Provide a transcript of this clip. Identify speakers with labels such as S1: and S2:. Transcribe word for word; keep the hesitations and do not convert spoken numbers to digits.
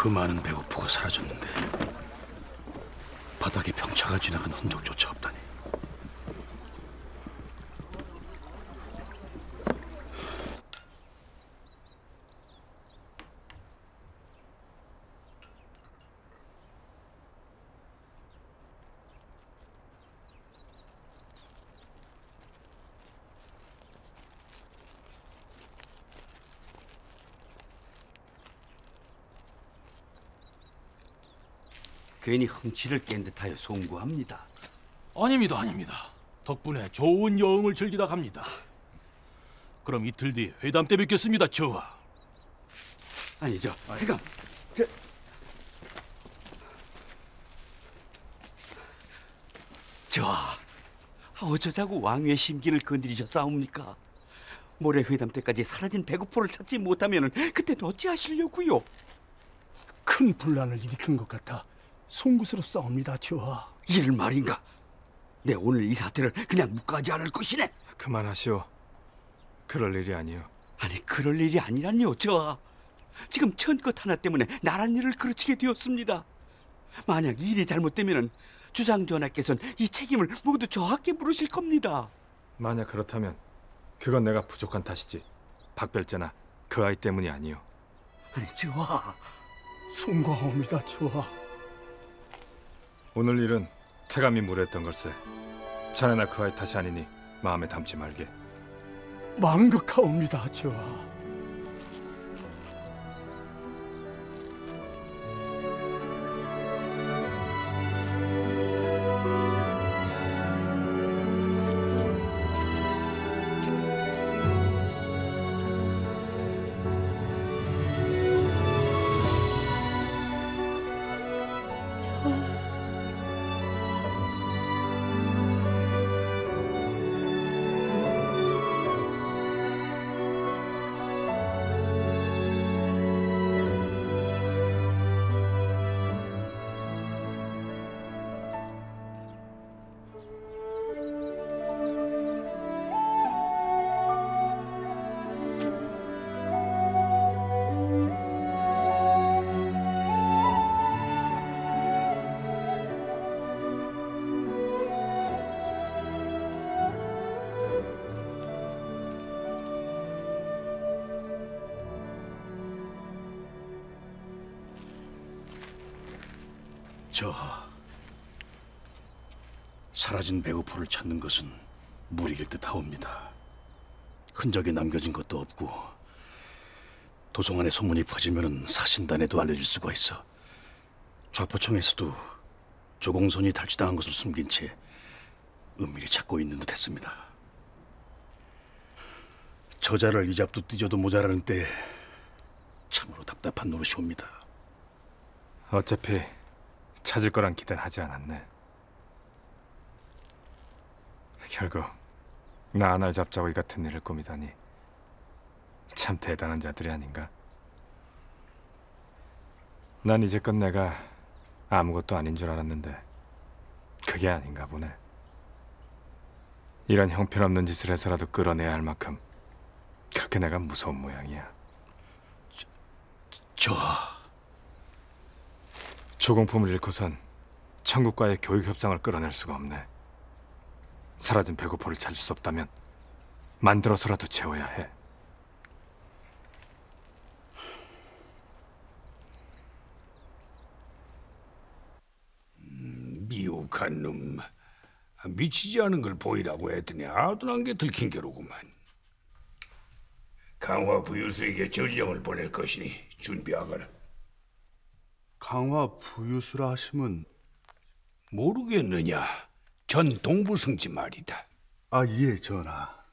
S1: 그 많은 배고프가 사라졌는데 바닥에 병차가 지나간 흔적조차 없다니.
S2: 괜히 흥치를 깬 듯하여 송구합니다.
S3: 아닙니다, 아닙니다. 덕분에 좋은 여흥을 즐기다 갑니다. 그럼 이틀 뒤 회담 때 뵙겠습니다, 저하.
S2: 아니, 저 회감, 저... 저하, 어쩌자고 왕위의 심기를 건드리셨사옵니까? 모레 회담 때까지 사라진 배고포를 찾지 못하면 그때 어찌하시려고요?
S4: 큰 분란을 일으킨 것 같아 송구스럽사옵니다, 저하.
S2: 이런 말인가? 내 오늘 이 사태를 그냥 묵과하지 않을 것이네.
S5: 그만하시오. 그럴 일이 아니오.
S2: 아니, 그럴 일이 아니란요, 저하. 지금 천것 하나 때문에 나란 일을 그르치게 되었습니다. 만약 이 일이 잘못되면 주상전하께서는 이 책임을 모두 저하께 물으실 겁니다.
S5: 만약 그렇다면 그건 내가 부족한 탓이지 박별자나 그 아이 때문이 아니오.
S2: 아니, 저하.
S4: 송구하옵니다, 저하.
S5: 오늘 일은 태감이 무례했던 걸세. 자네나 그 아이 탓이 아니니 마음에 담지 말게.
S4: 망극하옵니다, 저하.
S1: 저하, 사라진 배고포를 찾는 것은 무리일 듯하옵니다. 흔적이 남겨진 것도 없고 도성 안에 소문이 퍼지면 사신단에도 알려질 수가 있어 좌포청에서도 조공선이 탈취당한 것을 숨긴 채 은밀히 찾고 있는 듯했습니다. 저자를 이잡도 띠져도 모자라는 때 참으로 답답한 노릇이옵니다.
S5: 어차피 찾을 거란 기대는 하지 않았네. 결국 나 하나를 잡자고 이 같은 일을 꾸미다니 참 대단한 자들이 아닌가. 난 이제껏 내가 아무것도 아닌 줄 알았는데 그게 아닌가 보네. 이런 형편없는 짓을 해서라도 끌어내야 할 만큼 그렇게 내가 무서운 모양이야.
S1: 저... 저...
S5: 조공품을 잃고선 천국과의 교육 협상을 끌어낼 수가 없네. 사라진 배고포를 찾을 수 없다면 만들어서라도 채워야 해.
S6: 음, 미혹한 놈. 미치지 않은 걸 보이라고 했더니 아둔한 게 들킨 게로구만. 강화 부유수에게 전령을 보낼 것이니 준비하거라.
S7: 강화 부유수라 하심은
S6: 모르겠느냐? 전 동부승지 말이다.
S7: 아, 예, 전하.